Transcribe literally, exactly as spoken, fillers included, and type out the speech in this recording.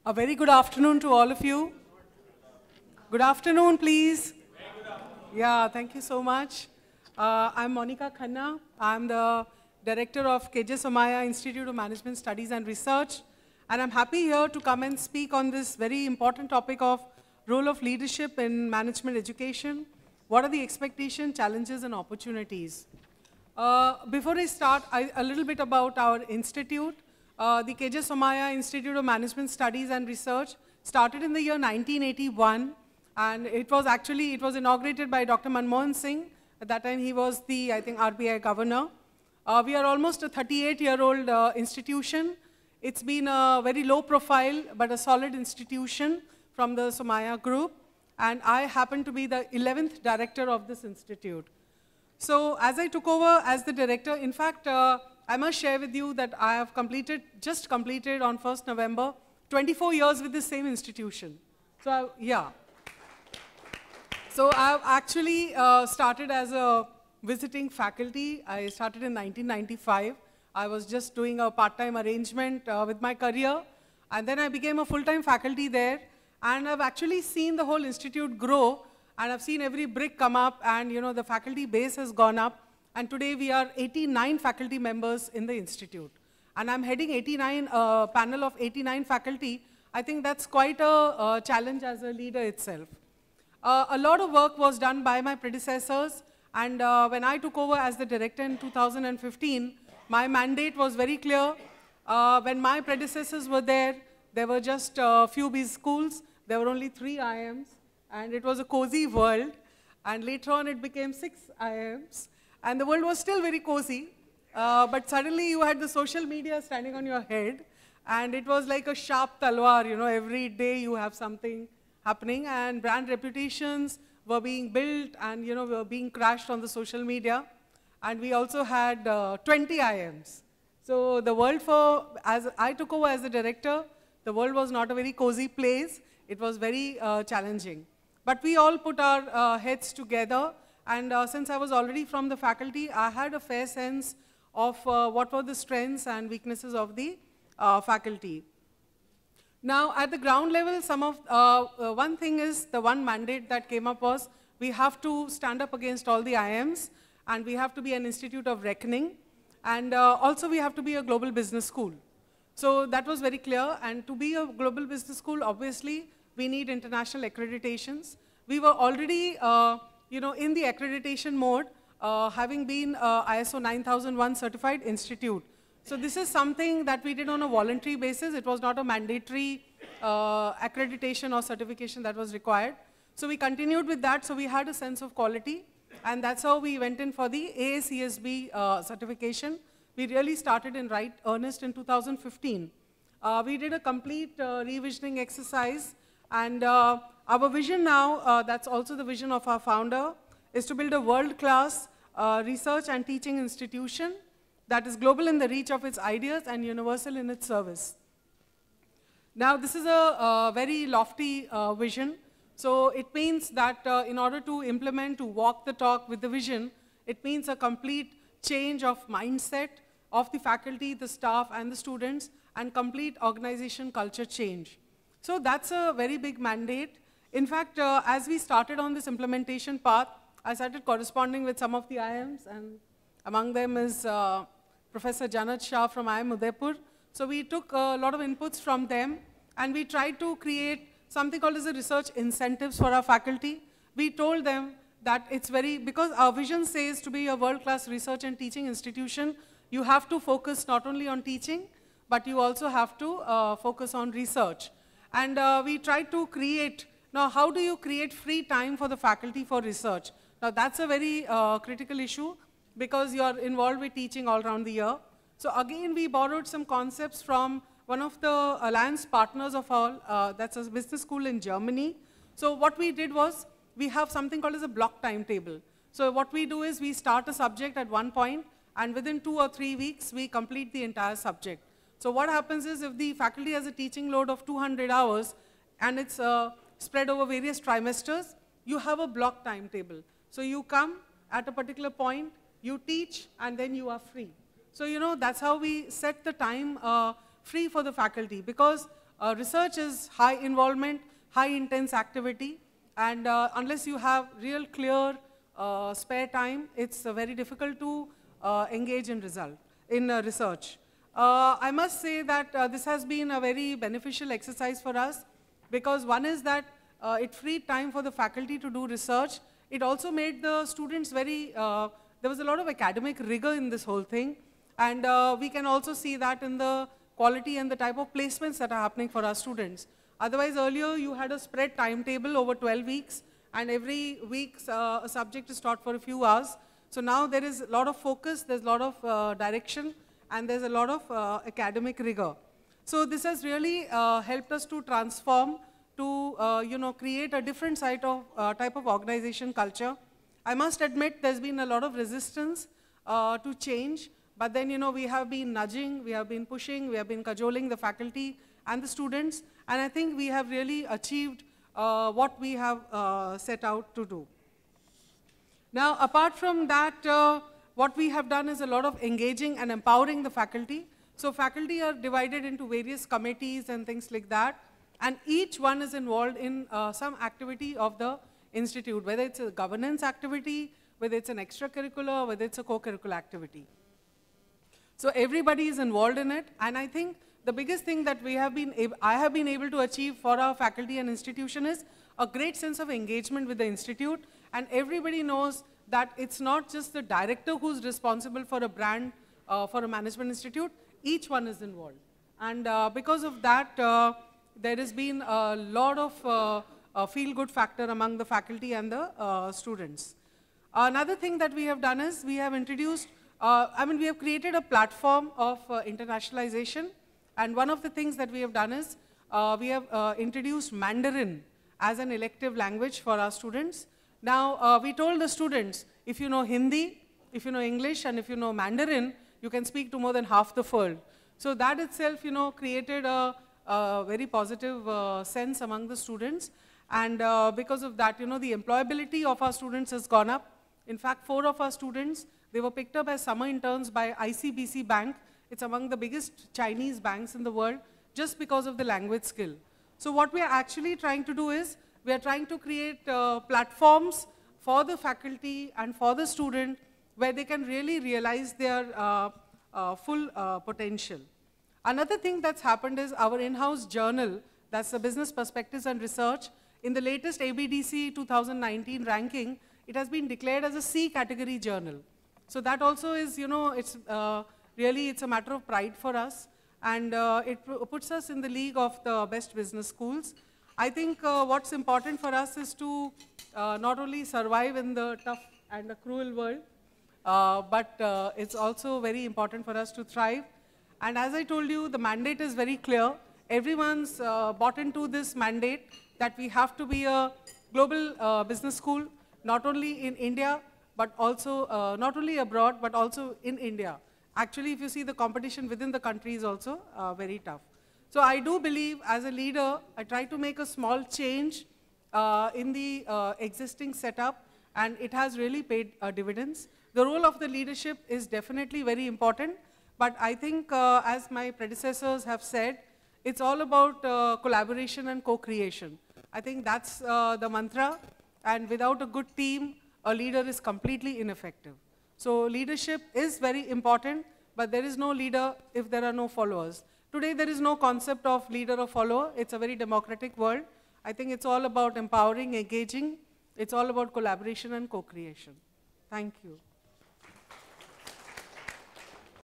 A very good afternoon to all of you. Good afternoon, please. Yeah, thank you so much. Uh, I'm Monica Khanna. I'm the director of K J Somaiya Institute of Management Studies and Research. And I'm happy here to come and speak on this very important topic of role of leadership in management education. What are the expectations, challenges, and opportunities? Uh, before I start, I, a little bit about our institute. Uh, the K J Somaiya Institute of Management Studies and Research started in the year nineteen eighty-one, and it was actually, it was inaugurated by Doctor Manmohan Singh. At that time, he was the, I think, R B I governor. Uh, we are almost a thirty-eight-year-old uh, institution. It's been a very low profile, but a solid institution from the Somaiya group, and I happen to be the eleventh director of this institute. So as I took over as the director, in fact, uh, I must share with you that I have completed, just completed on first November, twenty-four years with the same institution. So I, yeah. So I've actually uh, started as a visiting faculty. I started in nineteen ninety-five. I was just doing a part-time arrangement uh, with my career, and then I became a full-time faculty there, and I've actually seen the whole institute grow, and I've seen every brick come up, and you know the faculty base has gone up. And today we are eighty-nine faculty members in the institute. And I'm heading eighty-nine, uh, panel of eighty-nine faculty. I think that's quite a, a challenge as a leader itself. Uh, a lot of work was done by my predecessors. And uh, when I took over as the director in two thousand fifteen, my mandate was very clear. Uh, when my predecessors were there, there were just a few B schools. There were only three I I Ms. And it was a cozy world. And later on, it became six I I Ms. And the world was still very cozy, uh, but suddenly you had the social media standing on your head, and it was like a sharp talwar, you know, every day you have something happening, and brand reputations were being built, and you know, were being crashed on the social media. And we also had uh, twenty I I Ms. So the world for, as I took over as the director, the world was not a very cozy place. It was very uh, challenging. But we all put our uh, heads together. And uh, since I was already from the faculty, I had a fair sense of uh, what were the strengths and weaknesses of the uh, faculty. Now, at the ground level, some of, uh, uh, one thing is, the one mandate that came up was, we have to stand up against all the I I Ms, and we have to be an institute of reckoning, and uh, also we have to be a global business school. So that was very clear, and to be a global business school, obviously, we need international accreditations. We were already uh, you know, in the accreditation mode, uh, having been uh, I S O nine thousand one certified institute. So this is something that we did on a voluntary basis. It was not a mandatory uh, accreditation or certification that was required. So we continued with that, so we had a sense of quality, and that's how we went in for the A A C S B uh, certification. We really started in right earnest in two thousand fifteen. Uh, we did a complete uh, revisioning exercise, and uh, our vision now, uh, that's also the vision of our founder, is to build a world-class uh, research and teaching institution that is global in the reach of its ideas and universal in its service. Now, this is a, a very lofty uh, vision. So it means that uh, in order to implement, to walk the talk with the vision, it means a complete change of mindset of the faculty, the staff, and the students, and complete organization culture change. So that's a very big mandate. In fact, uh, as we started on this implementation path, I started corresponding with some of the I I Ms, and among them is uh, Professor Janat Shah from I I M Udaipur. So we took a lot of inputs from them, and we tried to create something called as a research incentives for our faculty. We told them that it's very, because our vision says to be a world-class research and teaching institution, you have to focus not only on teaching, but you also have to uh, focus on research. And uh, we tried to create. Now, how do you create free time for the faculty for research? Now, that's a very uh, critical issue, because you're involved with teaching all around the year. So again, we borrowed some concepts from one of the alliance partners of all, uh, that's a business school in Germany. So what we did was, we have something called as a block timetable. So what we do is, we start a subject at one point, and within two or three weeks, we complete the entire subject. So what happens is, if the faculty has a teaching load of two hundred hours, and it's uh, spread over various trimesters, you have a block timetable. So you come at a particular point, you teach, and then you are free. So you know, that's how we set the time uh, free for the faculty, because uh, research is high involvement, high intense activity, and uh, unless you have real clear uh, spare time, it's uh, very difficult to uh, engage in result, in uh, research. Uh, I must say that uh, this has been a very beneficial exercise for us, because one is that uh, it freed time for the faculty to do research. It also made the students very, uh, there was a lot of academic rigor in this whole thing, and uh, we can also see that in the quality and the type of placements that are happening for our students. Otherwise, earlier you had a spread timetable over twelve weeks, and every week uh, a subject is taught for a few hours. So now there is a lot of focus, there's a lot of uh, direction, and there's a lot of uh, academic rigor. So this has really uh, helped us to transform, to uh, you know, create a different side of, uh, type of organization culture. I must admit there's been a lot of resistance uh, to change, but then you know, we have been nudging, we have been pushing, we have been cajoling the faculty and the students, and I think we have really achieved uh, what we have uh, set out to do. Now, apart from that, uh, what we have done is a lot of engaging and empowering the faculty. So faculty are divided into various committees and things like that, and each one is involved in uh, some activity of the institute, whether it's a governance activity, whether it's an extracurricular, whether it's a co-curricular activity. So everybody is involved in it, and I think the biggest thing that we have been I have been able to achieve for our faculty and institution is a great sense of engagement with the institute, and everybody knows that it's not just the director who's responsible for a brand, uh, for a management institute, each one is involved. And uh, because of that, uh, there has been a lot of uh, uh, feel-good factor among the faculty and the uh, students. Another thing that we have done is we have introduced, uh, I mean, we have created a platform of uh, internationalization, and one of the things that we have done is uh, we have uh, introduced Mandarin as an elective language for our students. Now, uh, we told the students, if you know Hindi, if you know English, and if you know Mandarin, you can speak to more than half the world. So that itself, you know, created a, a very positive uh, sense among the students. And uh, because of that, you know, the employability of our students has gone up. In fact, four of our students, they were picked up as summer interns by I C B C Bank. It's among the biggest Chinese banks in the world, just because of the language skill. So what we are actually trying to do is, we are trying to create uh, platforms for the faculty and for the student where they can really realize their uh, uh, full uh, potential. Another thing that's happened is our in-house journal, that's the Business Perspectives and Research. In the latest A B D C two thousand nineteen ranking, it has been declared as a C category journal. So that also is, you know, it's uh, really, it's a matter of pride for us, and uh, it puts us in the league of the best business schools. I think uh, what's important for us is to uh, not only survive in the tough and the cruel world, uh, but uh, it's also very important for us to thrive. And as I told you, the mandate is very clear. Everyone's uh, bought into this mandate that we have to be a global uh, business school, not only in India, but also, uh, not only abroad, but also in India. Actually, if you see, the competition within the country is also uh, very tough. So I do believe, as a leader, I try to make a small change uh, in the uh, existing setup, and it has really paid uh, dividends. The role of the leadership is definitely very important, but I think, uh, as my predecessors have said, it's all about uh, collaboration and co-creation. I think that's uh, the mantra, and without a good team, a leader is completely ineffective. So leadership is very important, but there is no leader if there are no followers. Today, there is no concept of leader or follower. It's a very democratic world. I think it's all about empowering, engaging. It's all about collaboration and co-creation. Thank you.